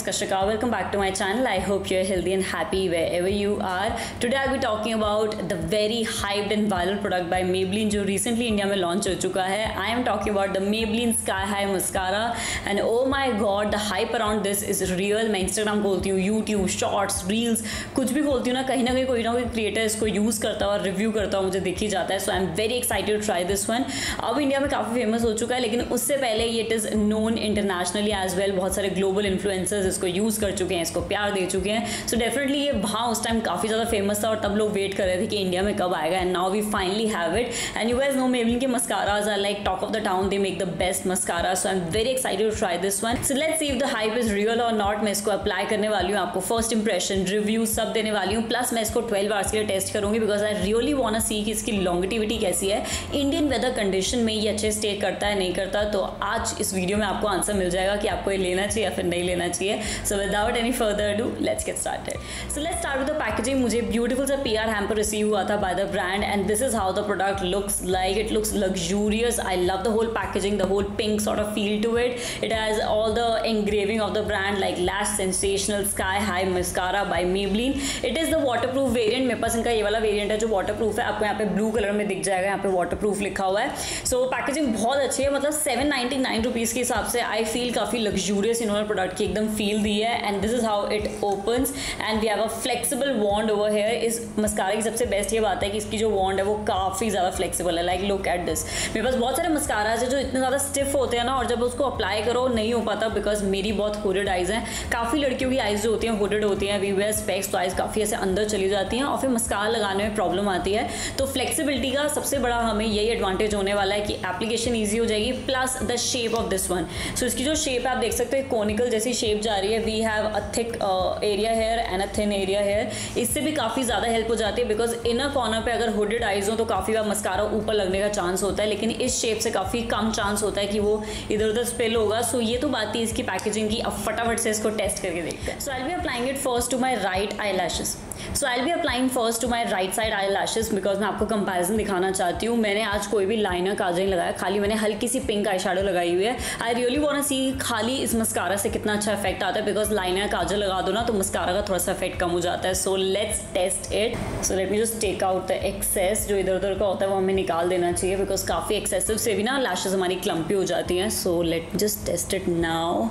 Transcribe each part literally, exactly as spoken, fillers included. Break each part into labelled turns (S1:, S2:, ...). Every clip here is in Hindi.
S1: Kashika. Welcome back to my channel. I hope you're healthy and happy wherever you are. Today I'll be talking about the very hyped and viral product by Maybelline जो recently India में launch हो चुका है. I am talking about the Maybelline Sky High Mascara and oh my god, the hype around this is real. मैं Instagram खोलती हूँ, YouTube, Shorts, Reels, कुछ भी खोलती हूँ ना, कहीं ना कहीं कोई ना कोई क्रिएटर इसको यूज़ करता है और रिव्यू करता है, मुझे दिख ही जाता है. So I am very excited to try this one. अब इंडिया में काफ़ी फेमस हो चुका है, लेकिन उससे पहले ये it is known internationally as well. बहुत सारे ग्लोबल इन्फ्लुएंसर्स इसको यूज़ कर चुके हैं, इसको प्यार दे चुके हैं. सो डेफिनेटली ये वहाँ उस टाइम काफ़ी ज़्यादा फेमस था और तब लोग वेट कर रहे थे कि इंडिया में कब आएगा. And now we finally have it. And you guys know Maybelline के mascaras are like talk of the town. They make the best mascara. So I am very excited to try this one. So let's see if the hype is real और नॉट. मैं इसको अप्लाई करने वाली हूँ, आपको फर्स्ट इंप्रेशन, रिव्यू सब देने वाली हूँ. प्लस मैं इसको ट्वेल्व आवर्स के लिए टेस्ट करूँगी because I really want to see कि इसकी लॉन्गिटिविटी कैसी है. इंडियन वेदर कंडीशन में ये अच्छे स्टे करता है नहीं करता. तो आज इस वीडियो में आपको आंसर मिल जाएगा कि आपको ये लेना चाहिए या फिर नहीं लेना चाहिए. So without any further do let's get started. So let's start with the packaging. मुझे ब्यूटीफुल सा पी आर हैम्पर रिसीव हुआ था by the brand and this is how the product looks like. It looks luxurious. I love the whole packaging, the whole pink sort of feel to it. It has all the engraving of the brand like Lash Sensational Sky High Mascara by Maybelline. It is the waterproof variant. मेरे पास इनका ये वाला वेरिएंट है जो वाटरप्रूफ है. आपको यहाँ पे ब्लू कलर में दिख जाएगा, यहाँ पे वाटरप्रूफ लिखा हुआ है. सो पैकेजिंग बहुत अच्छी है, मतलब सेवन नाइन्टी नाइन रुपीज़ के हिसाब से आई फील काफ़ी लग्जूरियस इन्होंने प्रोडक्ट की एकदम फील दी है. And this is how it opens and we have a flexible wand over here. इस मस्कारा की सबसे बेस्ट ये बात है कि इसकी जो वॉन्ड है वो काफ़ी ज़्यादा फ्लेक्सिबल है. Like look at this. मेरे पास बहुत सारे मस्काराज है जो इतने ज़्यादा स्टिफ होते हैं ना, और जब उसको अप्लाई करो नहीं हो पाता बिकॉज मेरी बहुत होडेड आइज़ हैं. काफ़ी लड़कियों की आइज़ जो होती हैं होडेड होती हैं. वी वेयर स्पेक्स तो आइज़ काफ़ी ऐसे अंदर चली जाती हैं और फिर मस्कारा लगाने में प्रॉब्लम आती है. तो फ्लेक्सिबिलिटी का सबसे बड़ा हमें यही एडवांटेज होने वाला है कि एप्लीकेशन ईजी हो जाएगी. Plus the shape of this one. So इसकी जो शेप है आप देख सकते हो, कोनिकल जैसी शेप जा रही है. We have a thick area here and a thin area here. इससे भी काफ़ी ज़्यादा हेल्प हो जाती है बिकॉज इनर कॉर्नर पे अगर होडेड आइज़ हो तो काफ़ी बार मस्कारा ऊपर लगने का चांस होता है, लेकिन इस शेप से काफ़ी कम चांस होता है कि वो इधर उधर स्पेल होगा. सो ये तो बात थी इसकी पैकेजिंग की. अब फटाफट से इसको टेस्ट करके देखते हैं. So I will be applying it first to my right eye lashes. So I will be applying first to my right side eye lashes because मैं आपको कंपैरिजन दिखाना चाहती हूँ. मैंने आज कोई भी लाइनर काजल नहीं लगाया, खाली मैंने हल्की सी पिंक आई शैडो लगाई हुई है. I really want to see खाली इस मस्कारा से कितना अच्छा इफेक्ट आता है बिकॉज लाइनर काजल लगा दो ना तो मस्कारा का थोड़ा सा इफेक्ट कम हो जाता है. So let's test it. So let me just take out the excess. जो इधर उधर का होता है वो हमें निकाल देना चाहिए बिकॉज काफ़ी एक्सेसिव से भी ना लैशेस हमारी क्लम्पी हो जाती हैं. So let just test it now.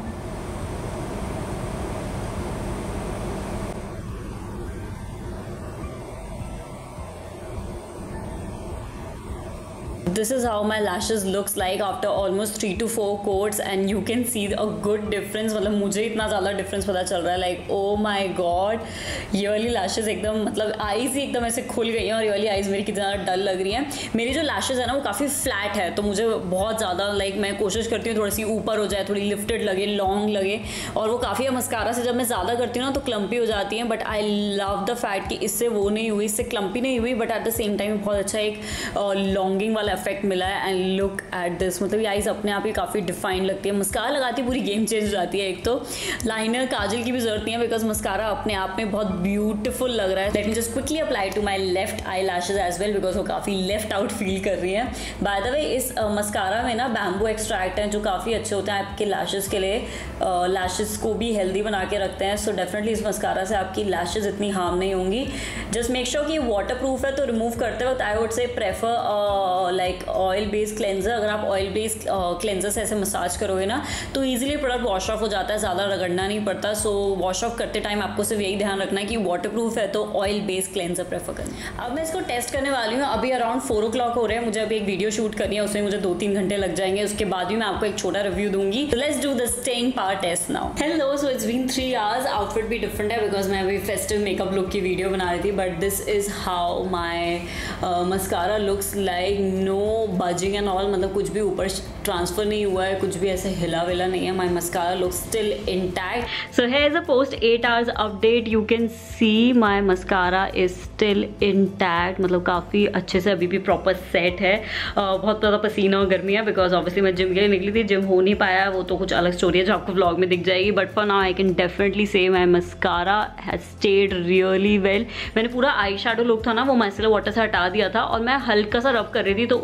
S1: This is how my lashes looks like after almost three to four coats and you can see a good difference. मतलब मुझे इतना ज़्यादा डिफरेंस पता चल रहा है. लाइक ओ माई गॉड, ये वाली लैशेज़ एकदम मतलब आईज ही एकदम ऐसे खुल गई हैं और ये वाली आईज मेरी कितना ज़्यादा डल लग रही हैं. मेरी जो लैशेज़ है ना वो काफ़ी फ्लैट है, तो मुझे बहुत ज़्यादा लाइक मैं कोशिश करती हूँ थोड़ी सी ऊपर हो जाए, थोड़ी लिफ्टेड लगे, लॉन्ग लगे. और वो काफ़ी मस्कारा से जब मैं ज़्यादा करती हूँ ना तो क्लम्पी हो जाती हैं. But I love the fact कि इससे वो नहीं हुई, इससे क्लम्पी नहीं हुई, but at the same time बहुत अच्छा एक लॉन्गिंग वाला इफेक्ट मिला है. And look at this. मतलब ये आइज़ अपने आप ही काफ़ी डिफाइन लगती है. मस्कारा लगाती पूरी गेम चेंज हो जाती है. एक तो लाइनर काजल की भी जरूरत नहीं है बिकॉज मस्कारा अपने आप में बहुत ब्यूटीफुल लग रहा है. Let me just quickly apply to my left eye lashes as well because वो काफ़ी लेफ्ट आउट फील कर रही हैं. बाय द वे इस मस्कारा में ना बैम्बू एक्सट्रैक्ट हैं जो काफ़ी अच्छे होते हैं आपके लैशेज़ के लिए. लैशेज़ को भी हेल्दी बना के रखते हैं. सो डेफिनेटली इस मस्कारा से आपकी लैशेज़ इतनी हार्म नहीं होंगी. जस्ट मेक श्योर कि वाटर प्रूफ है, तो रिमूव करते वक्त I would say prefer like oil based cleanser. अगर आप ऑयल बेस्ड क्लेंजर से ऐसे मसाज करोगे ना तो इजीली प्रोडक्ट वॉश ऑफ हो जाता है, ज़्यादा रगड़ना नहीं पड़ता. सो वॉश ऑफ करते टाइम आपको सिर्फ यही ध्यान रखना है कि वाटर प्रूफ है तो ऑयल बेस्ड क्लेंजर प्रेफर करना. अब मैं इसको टेस्ट करने वाली हूँ. अभी अराउंड फोर ओ क्लॉक हो रहे हैं. मुझे अभी एक वीडियो शूट करनी है, उसमें मुझे दो तीन घंटे लग जाएंगे. उसके बाद भी मैं आपको एक छोटा रिव्यू दूंगी. तो let's do the staying power test now. Hello, so it's been three hours. Outfit भी डिफरेंट है बिकॉज मैं अभी फेस्टिव मेकअप लुक की वीडियो बना रही थी. But this is how my mascara looks like. No budging and all, मतलब कुछ भी ऊपर ट्रांसफर नहीं हुआ है, कुछ भी ऐसे हिला विला नहीं है. My mascara look still intact. So here is a post eight hours update. You can see my mascara is still intact. मतलब काफ़ी अच्छे से अभी भी प्रॉपर सेट है. uh, बहुत ज़्यादा पसीना और गर्मी है बिकॉज ऑब्वियसली मैं जिम के लिए निकली थी. जिम हो नहीं पाया, वो तो कुछ अलग स्टोरी है जो आपको व्लॉग में दिख जाएगी. But for now I can definitely say my mascara has stayed really well. मैंने पूरा आई शेडो लुक था ना वो माइसेलर वाटर से हटा दिया था और मैं हल्का सा रब कर रही थी तो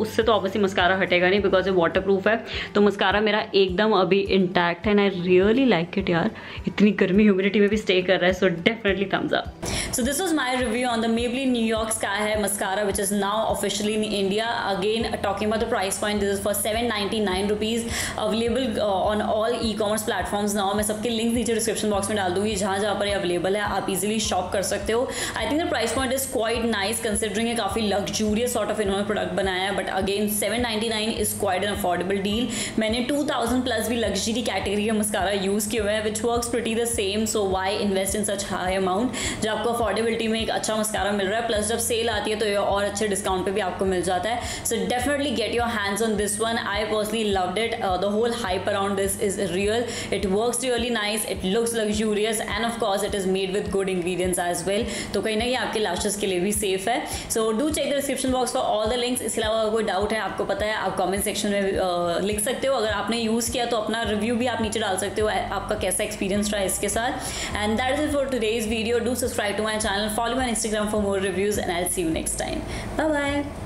S1: उससे तो ऑब्वियसली मस्कारा हटेगा नहीं बिकॉज ये वाटर प्रूफ है। तो मस्कारा मेरा एकदम अभी इंटैक्ट है and I really like it यार। इतनी गर्मी ह्यूमिडिटी में भी स्टे कर रहा है, so definitely thumbs up. So this was my review on the Maybelline New York Sky High Mascara, which is now officially in India. Again, talking about the price point, this is for seven ninety-nine rupees, available uh, on all e-commerce platforms now. मैं सबके लिंक नीचे डिस्क्रिप्शन बॉक्स में डाल दूंगी, जहाँ जहाँ पर ये अवेलेबल है आप इजीली शॉप कर सकते हो। I think the price point is quite nice considering ये काफ़ी लग्जूरियस सॉर्ट ऑफ इन्होंने प्रोडक्ट बनाया है, but again seven ninety nine is quite an affordable deal. मैंने टू थाउजेंड प्लस भी लग्जरी कैटेगरी का मस्कारा यूज़ किया हुआ है, which works pretty the same, so why invest in such high amount जब आपको अफोर्डेबिलिटी में एक अच्छा मस्कारा मिल रहा है, प्लस जब सेल आती है तो ये और अच्छे डिस्काउंट पे भी आपको मिल जाता है। So definitely get your hands on this one. I personally loved it. The whole hype around this is real, it works really nice, it looks luxurious and of course it is made with good ingredients as well. तो कहीं ना कहीं आपके लैशेस के लिए भी सेफ है। So do check the description box for all the links. इसके अलावा कोई डाउट है, आपको पता है, आप कमेंट सेक्शन में uh, लिख सकते हो। अगर आपने यूज़ किया तो अपना रिव्यू भी आप नीचे डाल सकते हो, आपका कैसा एक्सपीरियंस रहा इसके साथ। And that is it for today's video. Do subscribe to my channel, follow me on Instagram for more reviews, and I'll see you next time. Bye bye.